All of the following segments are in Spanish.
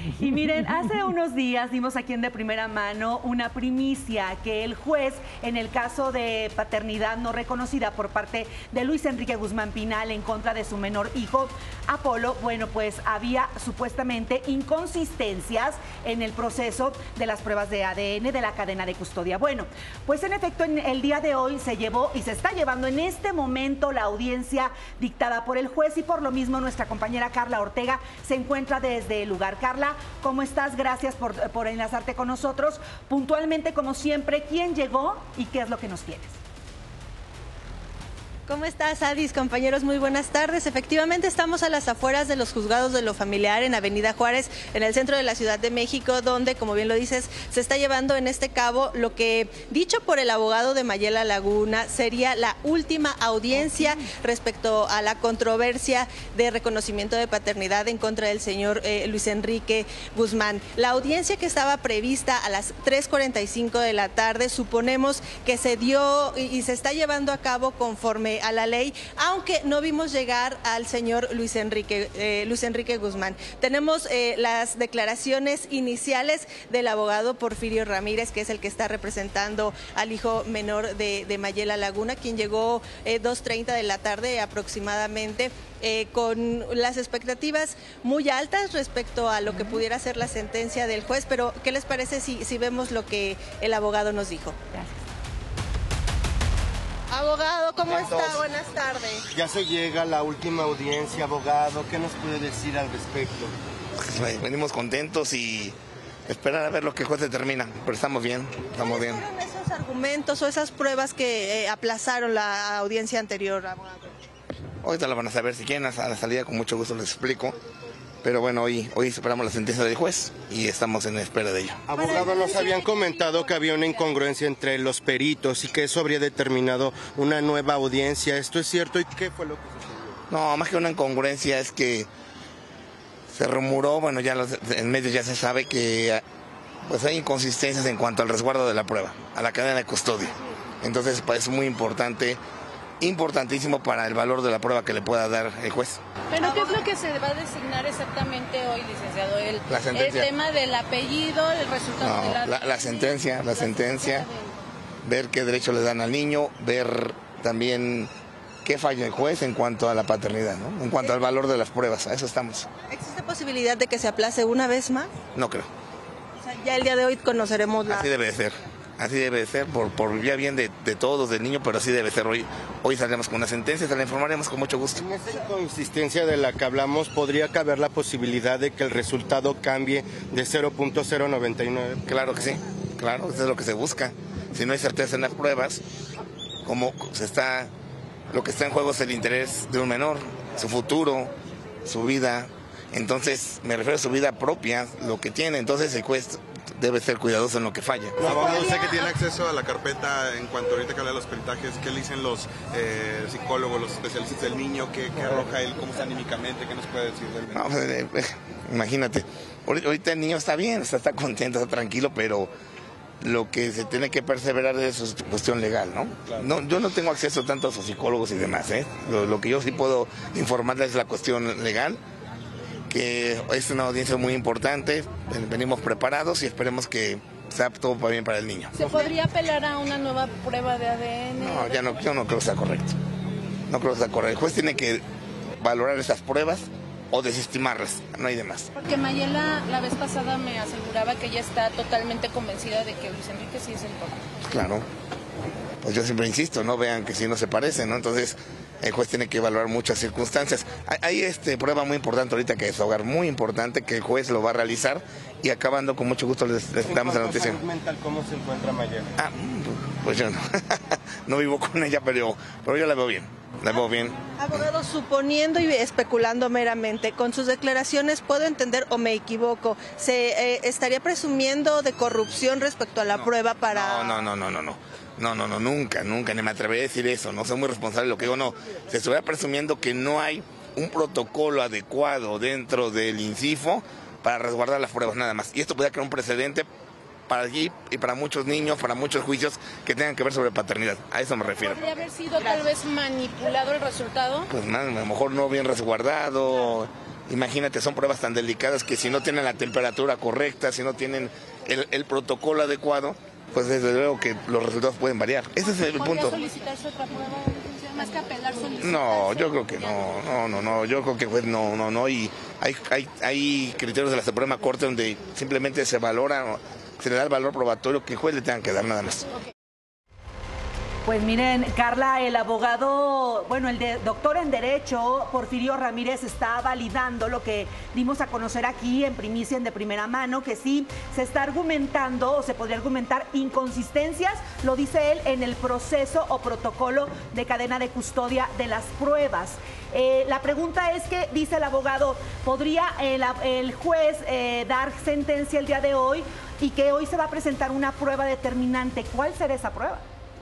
Y miren, hace unos días dimos aquí en De Primera Mano una primicia que el juez, en el caso de paternidad no reconocida por parte de Luis Enrique Guzmán Pinal en contra de su menor hijo, Apolo, bueno, pues había supuestamente inconsistencias en el proceso de las pruebas de ADN de la cadena de custodia. Bueno, pues en efecto, en el día de hoy se llevó y se está llevando en este momento la audiencia dictada por el juez y por lo mismo nuestra compañera Carla Ortega se encuentra desde el lugar. Carla, ¿cómo estás? Gracias por enlazarte con nosotros. Puntualmente, como siempre, ¿quién llegó y qué es lo que nos tienes? ¿Cómo estás, Adis? Compañeros, muy buenas tardes. Efectivamente, estamos a las afueras de los juzgados de lo familiar en Avenida Juárez, en el centro de la Ciudad de México, donde, como bien lo dices, se está llevando en este cabo lo que, dicho por el abogado de Mayela Laguna, sería la última audiencia respecto a la controversia de reconocimiento de paternidad en contra del señor Luis Enrique Guzmán. La audiencia que estaba prevista a las 3:45 de la tarde, suponemos que se dio y se está llevando a cabo conforme a la ley, aunque no vimos llegar al señor Luis Enrique Guzmán. Tenemos las declaraciones iniciales del abogado Porfirio Ramírez, que es el que está representando al hijo menor de Mayela Laguna, quien llegó 2:30 de la tarde aproximadamente, con las expectativas muy altas respecto a lo que pudiera ser la sentencia del juez. Pero, ¿qué les parece si vemos lo que el abogado nos dijo? Gracias. Abogado, ¿cómo está? Buenas tardes. Ya se llega la última audiencia, abogado. ¿Qué nos puede decir al respecto? Pues venimos contentos y esperar a ver lo que el juez determina, pero estamos bien, estamos bien. ¿Cuáles fueron esos argumentos o esas pruebas que aplazaron la audiencia anterior, abogado? Ahorita lo van a saber si quieren, a la salida con mucho gusto les explico. Pero bueno, hoy esperamos la sentencia del juez y estamos en espera de ella. Abogado, nos habían comentado que había una incongruencia entre los peritos y que eso habría determinado una nueva audiencia. ¿Esto es cierto? ¿Y qué fue lo que sucedió? No, más que una incongruencia es que se rumoró, bueno, ya en medios ya se sabe que pues hay inconsistencias en cuanto al resguardo de la prueba, a la cadena de custodia. Entonces es muy importantísimo para el valor de la prueba que le pueda dar el juez. ¿Pero qué es lo que se va a designar exactamente hoy, licenciado? El tema del apellido, el resultado de la sentencia, ver qué derecho le dan al niño, ver también qué falla el juez en cuanto a la paternidad, ¿no? En cuanto al valor de las pruebas, a eso estamos. ¿Existe posibilidad de que se aplace una vez más? No creo. O sea, ya el día de hoy conoceremos la... Así debe de ser. Así debe de ser, por ya bien de todos, del niño, pero así debe ser. Hoy saldremos con una sentencia, se la informaremos con mucho gusto. En esta inconsistencia de la que hablamos, ¿podría caber la posibilidad de que el resultado cambie de 0.099? Claro que sí, claro, eso es lo que se busca. Si no hay certeza en las pruebas, lo que está en juego es el interés de un menor, su futuro, su vida. Entonces, me refiero a su vida propia, lo que tiene. Entonces, el juez debe ser cuidadoso en lo que falla. Abogado, usted que tiene acceso a la carpeta en cuanto ahorita que habla de los peritajes, ¿qué le dicen los psicólogos, los especialistas del niño? ¿Qué arroja él? ¿Cómo está anímicamente? ¿Qué nos puede decir del niño? No, imagínate, ahorita el niño está bien, está contento, está tranquilo, pero lo que se tiene que perseverar es su cuestión legal, ¿no? Claro. No, yo no tengo acceso tanto a sus psicólogos y demás, ¿eh? Lo que yo sí puedo informarles es la cuestión legal, que es una audiencia muy importante, venimos preparados y esperemos que sea todo bien para el niño. ¿Se podría apelar a una nueva prueba de ADN? No, yo no creo que sea correcto. No creo que sea correcto. El juez tiene que valorar esas pruebas o desestimarlas, no hay demás. Porque Mayela la vez pasada me aseguraba que ella está totalmente convencida de que Luis Enrique sí es el papá. Claro. Pues yo siempre insisto, no vean que sí no se parecen, ¿no? Entonces el juez tiene que evaluar muchas circunstancias. Hay prueba muy importante ahorita que desahogar, muy importante, que el juez lo va a realizar y acabando con mucho gusto les damos la noticia. ¿En mental cómo se encuentra Mayela? Pues yo no, no vivo con ella, pero yo la veo bien. La veo bien. Abogado, suponiendo y especulando meramente, con sus declaraciones puedo entender o me equivoco, ¿se estaría presumiendo de corrupción respecto a la prueba para...? No, nunca, ni me atrevería a decir eso, no soy muy responsable de lo que digo, no. Se estuviera presumiendo que no hay un protocolo adecuado dentro del INCIFO para resguardar las pruebas nada más. Y esto podría crear un precedente para allí y para muchos niños, para muchos juicios que tengan que ver sobre paternidad. A eso me refiero. ¿Podría haber sido tal vez manipulado el resultado? Pues a lo mejor no bien resguardado, Imagínate, son pruebas tan delicadas que si no tienen la temperatura correcta, si no tienen el protocolo adecuado, pues desde luego que los resultados pueden variar. Ese es el punto. ¿Podría solicitarse otra prueba más que apelar? No, yo creo que no, yo creo que pues no, y hay criterios de la Suprema Corte donde simplemente se valora, se le da el valor probatorio que el juez le tenga que dar, nada más. Pues miren, Carla, el abogado, bueno, doctor en Derecho, Porfirio Ramírez, está validando lo que dimos a conocer aquí en primicia, de primera mano, que sí se está argumentando o se podría argumentar inconsistencias, lo dice él, en el proceso o protocolo de cadena de custodia de las pruebas. La pregunta es que, dice el abogado, ¿podría el juez dar sentencia el día de hoy y que hoy se va a presentar una prueba determinante? ¿Cuál será esa prueba?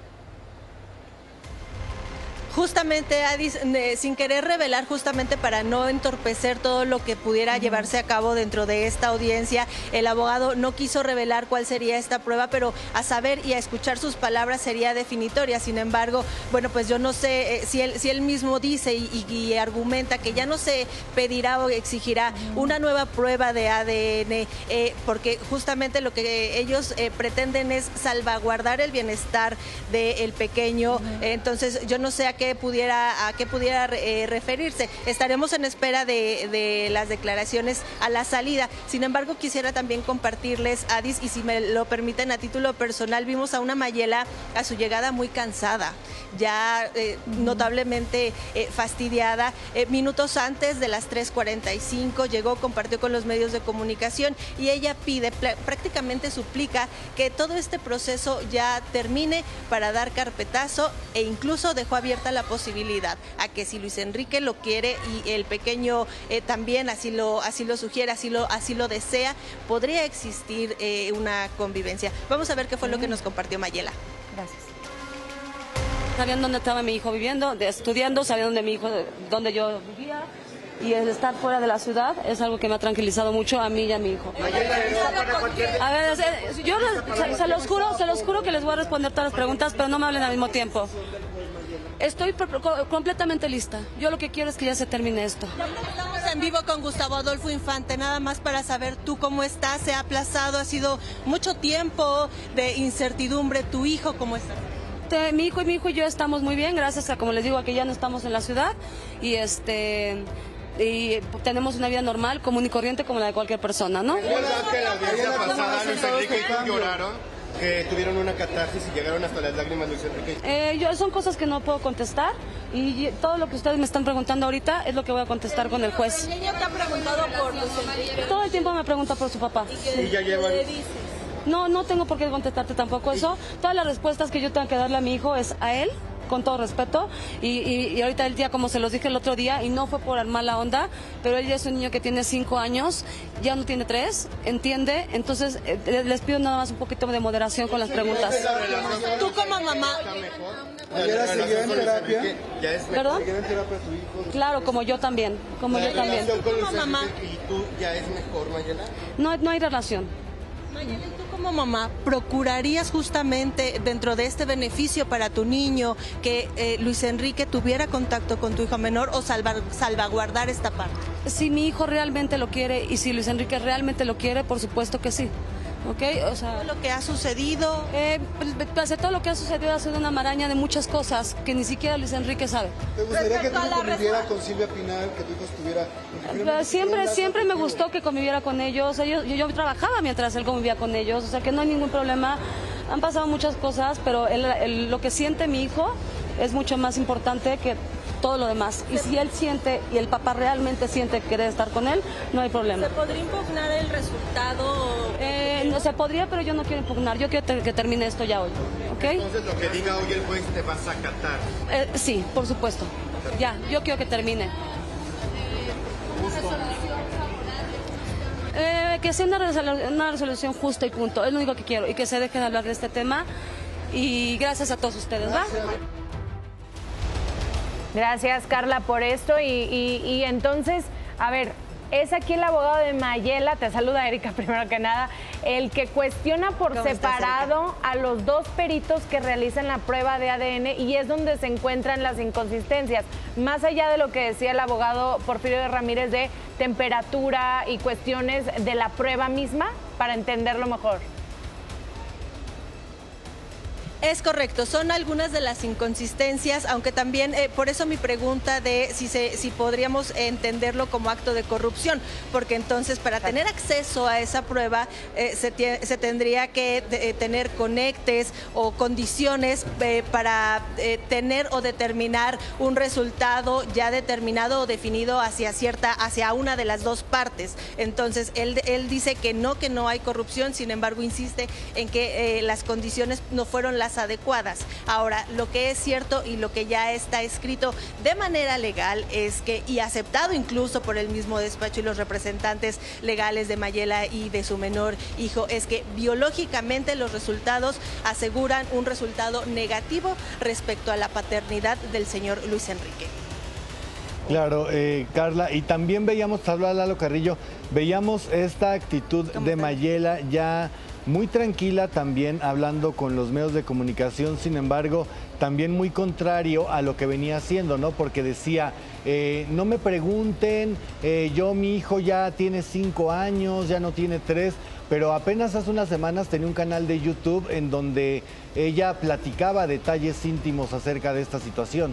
Justamente, Adis, sin querer revelar, justamente para no entorpecer todo lo que pudiera llevarse a cabo dentro de esta audiencia, el abogado no quiso revelar cuál sería esta prueba, pero a saber y a escuchar sus palabras sería definitoria. Sin embargo, bueno, pues yo no sé si él mismo dice y argumenta que ya no se pedirá o exigirá una nueva prueba de ADN, porque justamente lo que ellos pretenden es salvaguardar el bienestar del pequeño. Entonces, yo no sé a qué pudiera referirse. Estaremos en espera de las declaraciones a la salida. Sin embargo, quisiera también compartirles, Adis, y si me lo permiten a título personal, vimos a una Mayela a su llegada muy cansada, ya notablemente fastidiada. Minutos antes de las 3:45 llegó, compartió con los medios de comunicación y ella pide, prácticamente suplica que todo este proceso ya termine para dar carpetazo, e incluso dejó abierta la posibilidad a que si Luis Enrique lo quiere y el pequeño también así lo sugiere, así lo desea, podría existir una convivencia. Vamos a ver qué fue lo que nos compartió Mayela. Gracias. Sabían dónde estaba mi hijo viviendo, estudiando, sabían dónde yo vivía, y el estar fuera de la ciudad es algo que me ha tranquilizado mucho a mí y a mi hijo. A ver, yo se los juro que les voy a responder todas las preguntas, pero no me hablen al mismo tiempo. Estoy completamente lista. Yo lo que quiero es que ya se termine esto. Estamos en vivo con Gustavo Adolfo Infante, nada más para saber tú cómo estás. Se ha aplazado, ha sido mucho tiempo de incertidumbre. ¿Tu hijo cómo está? Mi hijo y yo estamos muy bien, gracias a, como les digo, a que ya no estamos en la ciudad y tenemos una vida normal, común y corriente como la de cualquier persona, ¿no? ¿Recuerdas que la audiencia pasada Luis Enrique y tú lloraron? Que tuvieron una catarsis y llegaron hasta las lágrimas, Luis Enrique. Son cosas que no puedo contestar y todo lo que ustedes me están preguntando ahorita es lo que voy a contestar con el juez. ¿El niño te ha preguntado por Luis Enrique? Todo el tiempo me pregunta por su papá. ¿Y ya llevan? No tengo por qué contestarte tampoco eso. Todas las respuestas que yo tengo que darle a mi hijo es a él, con todo respeto, y ahorita el día, como se los dije el otro día, y no fue por mala onda, pero él ya es un niño que tiene 5 años, ya no tiene 3, entiende, entonces les pido nada más un poquito de moderación con las preguntas. Tú como mamá... ¿Ayer seguía en terapia? ¿Perdón? Claro, como yo también, ¿La relación con Luis mamá Enrique y tú ya es mejor, Mayela? No hay relación. Mayela, ¿y tú como mamá procurarías justamente dentro de este beneficio para tu niño que Luis Enrique tuviera contacto con tu hijo menor o salvaguardar esta parte? Si mi hijo realmente lo quiere y si Luis Enrique realmente lo quiere, por supuesto que sí. ¿Ok? O sea, ¿todo lo que ha sucedido? Todo lo que ha sucedido ha sido una maraña de muchas cosas que ni siquiera Luis Enrique sabe. ¿Te gustaría que tú conviviera con Silvia Pinal, que tu hijo estuviera... Siempre me gustó que conviviera con ellos. Yo trabajaba mientras él convivía con ellos, o sea que no hay ningún problema. Han pasado muchas cosas, pero lo que siente mi hijo es mucho más importante que todo lo demás. Y si él siente y el papá realmente siente que debe estar con él, no hay problema. ¿Se podría impugnar el resultado? No se podría, pero yo no quiero impugnar. Yo quiero que termine esto ya hoy. ¿Ok? Entonces lo que diga hoy el juez te vas a acatar. Sí, por supuesto. Ya, yo quiero que termine. Que sea una resolución justa y punto. Es lo único que quiero. Y que se dejen hablar de este tema. Y gracias a todos ustedes, ¿va? Gracias, Carla, por esto. Y entonces, a ver, Es aquí el abogado de Mayela, te saluda Erika primero que nada, el que cuestiona por separado a los dos peritos que realizan la prueba de ADN y es donde se encuentran las inconsistencias. Más allá de lo que decía el abogado Porfirio de Ramírez de temperatura y cuestiones de la prueba misma, para entenderlo mejor. Es correcto, son algunas de las inconsistencias, aunque también por eso mi pregunta de si podríamos entenderlo como acto de corrupción, porque entonces para tener acceso a esa prueba se tendría que tener conectes o condiciones para tener o determinar un resultado ya determinado o definido hacia una de las dos partes. Entonces él dice que no hay corrupción, sin embargo insiste en que las condiciones no fueron las adecuadas. Ahora, lo que es cierto y lo que ya está escrito de manera legal es que, y aceptado incluso por el mismo despacho y los representantes legales de Mayela y de su menor hijo, es que biológicamente los resultados aseguran un resultado negativo respecto a la paternidad del señor Luis Enrique. Claro, Carla, y también veíamos, habla Lalo Carrillo, veíamos esta actitud de Mayela ya muy tranquila también hablando con los medios de comunicación, sin embargo, también muy contrario a lo que venía haciendo, ¿no? Porque decía, no me pregunten, mi hijo ya tiene 5 años, ya no tiene 3, pero apenas hace unas semanas tenía un canal de YouTube en donde ella platicaba detalles íntimos acerca de esta situación.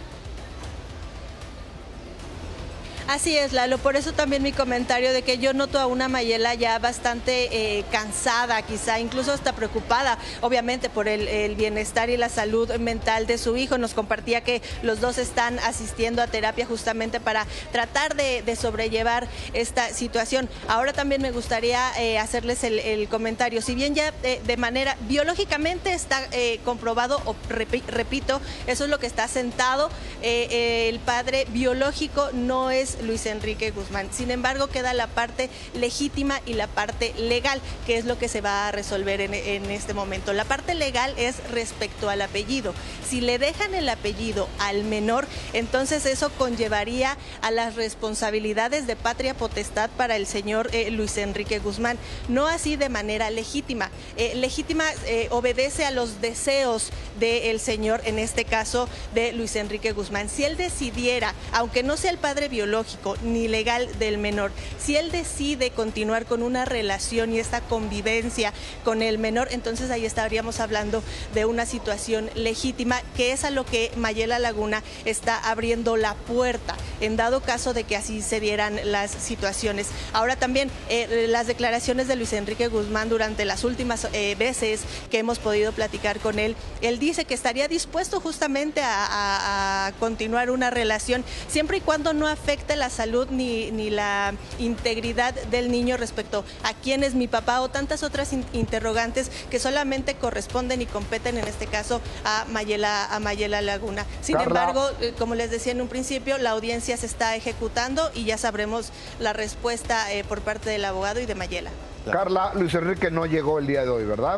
Así es, Lalo, por eso también mi comentario de que yo noto a una Mayela ya bastante cansada, quizá incluso hasta preocupada, obviamente por el bienestar y la salud mental de su hijo. Nos compartía que los dos están asistiendo a terapia justamente para tratar de sobrellevar esta situación. Ahora también me gustaría hacerles el comentario, si bien ya de manera biológicamente está comprobado, o repito, eso es lo que está sentado, el padre biológico no es Luis Enrique Guzmán. Sin embargo, queda la parte legítima y la parte legal, que es lo que se va a resolver en este momento. La parte legal es respecto al apellido. Si le dejan el apellido al menor, entonces eso conllevaría a las responsabilidades de patria potestad para el señor Luis Enrique Guzmán. No así de manera legítima. Legítima obedece a los deseos del señor, en este caso de Luis Enrique Guzmán. Si él decidiera, aunque no sea el padre biológico ni legal del menor, si él decide continuar con una relación y esta convivencia con el menor, entonces ahí estaríamos hablando de una situación legítima, que es a lo que Mayela Laguna está abriendo la puerta, en dado caso de que así se dieran las situaciones. Ahora también las declaraciones de Luis Enrique Guzmán durante las últimas veces que hemos podido platicar con él, él dice que estaría dispuesto justamente a continuar una relación siempre y cuando no afecte la salud ni la integridad del niño respecto a quién es mi papá o tantas otras interrogantes que solamente corresponden y competen en este caso a Mayela Laguna. Sin embargo, como les decía en un principio, la audiencia se está ejecutando y ya sabremos la respuesta por parte del abogado y de Mayela. Carla, Luis Enrique no llegó el día de hoy, ¿verdad?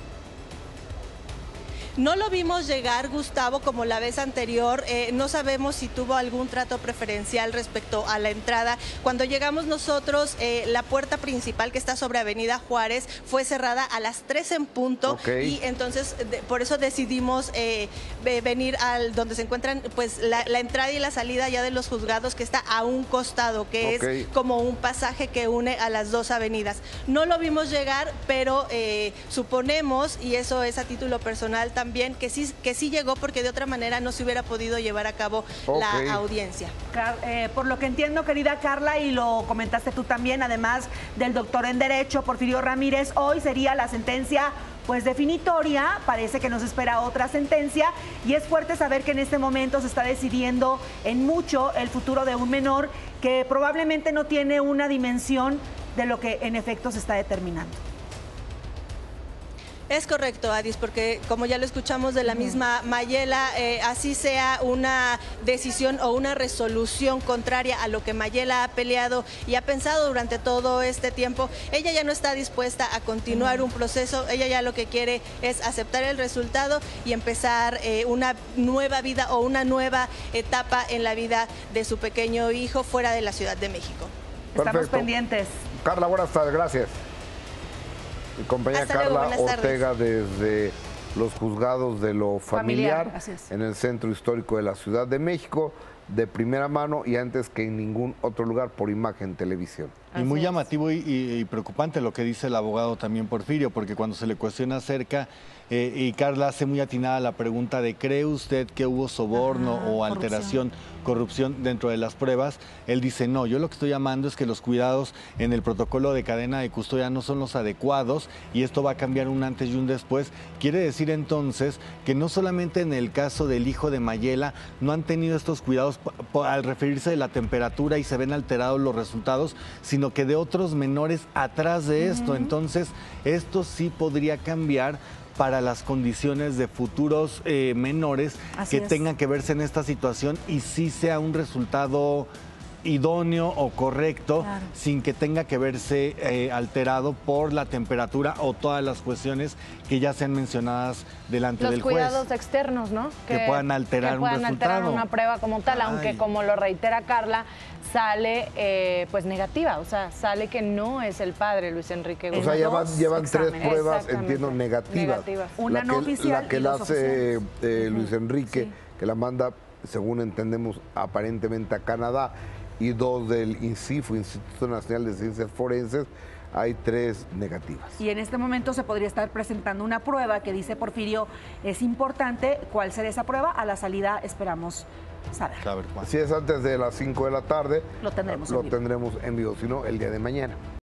No lo vimos llegar, Gustavo, como la vez anterior. No sabemos si tuvo algún trato preferencial respecto a la entrada. Cuando llegamos nosotros, la puerta principal que está sobre Avenida Juárez fue cerrada a las 3 en punto. Y entonces por eso decidimos venir al donde se encuentran pues la entrada y la salida ya de los juzgados, que está a un costado, que es como un pasaje que une a las dos avenidas. No lo vimos llegar, pero suponemos, y eso es a título personal también, que sí llegó, porque de otra manera no se hubiera podido llevar a cabo la audiencia. Por lo que entiendo, querida Carla, y lo comentaste tú también, además del doctor en Derecho, Porfirio Ramírez, hoy sería la sentencia pues definitoria. Parece que nos espera otra sentencia y es fuerte saber que en este momento se está decidiendo en mucho el futuro de un menor que probablemente no tiene una dimensión de lo que en efecto se está determinando. Es correcto, Adis, porque como ya lo escuchamos de la misma Mayela, así sea una decisión o una resolución contraria a lo que Mayela ha peleado y ha pensado durante todo este tiempo, ella ya no está dispuesta a continuar un proceso. Ella ya lo que quiere es aceptar el resultado y empezar una nueva vida o una nueva etapa en la vida de su pequeño hijo fuera de la Ciudad de México. Estamos pendientes. Carla, buenas tardes, gracias. Mi compañera Carla Ortega desde los juzgados de lo familiar en el Centro Histórico de la Ciudad de México, de primera mano y antes que en ningún otro lugar por Imagen Televisión. Y muy llamativo y preocupante lo que dice el abogado también Porfirio, porque cuando se le cuestiona acerca, y Carla hace muy atinada la pregunta de ¿cree usted que hubo soborno o alteración, corrupción dentro de las pruebas? Él dice no, yo lo que estoy llamando es que los cuidados en el protocolo de cadena de custodia no son los adecuados y esto va a cambiar un antes y un después. Quiere decir entonces que no solamente en el caso del hijo de Mayela no han tenido estos cuidados al referirse de la temperatura y se ven alterados los resultados, sino que de otros menores atrás de esto. Entonces, esto sí podría cambiar para las condiciones de futuros menores que tengan que verse en esta situación y sí sea un resultado idóneo o correcto, sin que tenga que verse alterado por la temperatura o todas las cuestiones que ya sean mencionadas delante del juez. Los cuidados externos, ¿no? Que puedan alterar un resultado. Alterar una prueba como tal, aunque como lo reitera Carla, sale pues negativa, o sea, sale que no es el padre Luis Enrique Guzmán. O sea, llevan 3 pruebas, entiendo, negativas. Una no oficial. La que la hace Luis Enrique, que la manda, según entendemos, aparentemente a Canadá, y 2 del INCIFO, Instituto Nacional de Ciencias Forenses, hay 3 negativas. Y en este momento se podría estar presentando una prueba que dice Porfirio es importante. ¿Cuál será esa prueba? A la salida esperamos saber. Si es antes de las 5 de la tarde, lo tendremos en vivo, si no, el día de mañana.